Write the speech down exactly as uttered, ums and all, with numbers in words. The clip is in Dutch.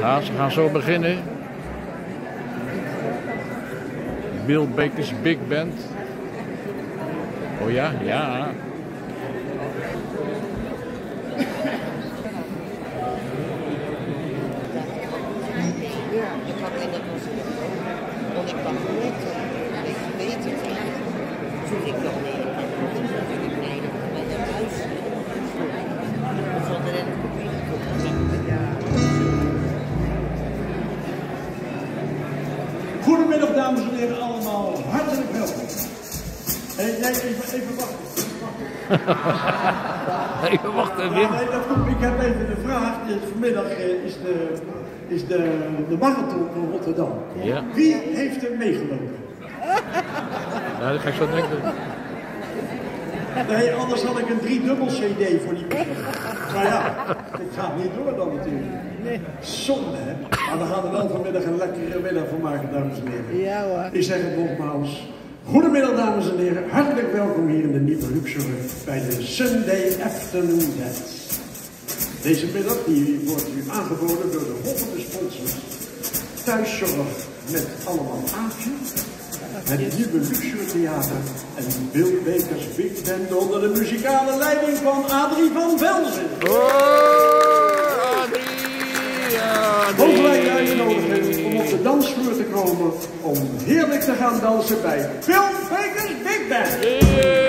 Ja, ze gaan zo beginnen. Bill Baker's Big Band. Oh ja, ja. Goedemiddag dames en heren allemaal, hartelijk welkom. Hey, nee, even, even wachten. Even wachten, Wim. Ja, nee, dat komt. Ik heb even de vraag, vanmiddag is de, is de, de marathon van Rotterdam. Ja. Wie heeft er meegelopen? Ja, dat ga ik zo denken. Nee, anders had ik een driedubbel C D voor die mensen. Maar ja, dit gaat niet door dan natuurlijk. Nee. Zonde, hè? Maar we gaan er wel vanmiddag een lekkere middag van maken, dames en heren. Ja hoor. Ik zeg het nogmaals. Goedemiddag, dames en heren. Hartelijk welkom hier in de Nieuwe Luxor bij de Sunday Afternoon Dance. Deze middag die wordt u aangeboden door de volgende sponsors. Thuiszorg met allemaal Aafje. Het Nieuwe Luxor Theater en Bill Baker's Big Band onder de muzikale leiding van Adrie van Velzen. Oh, Adrie, Adrie. Mogen wij uitnodigen om op de dansvloer te komen om heerlijk te gaan dansen bij Bill Baker's Big Band. Yeah.